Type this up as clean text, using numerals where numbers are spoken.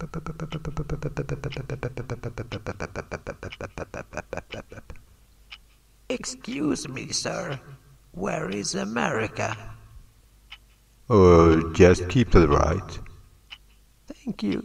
Excuse me, sir. Where is America? Just keep to the right. Thank you.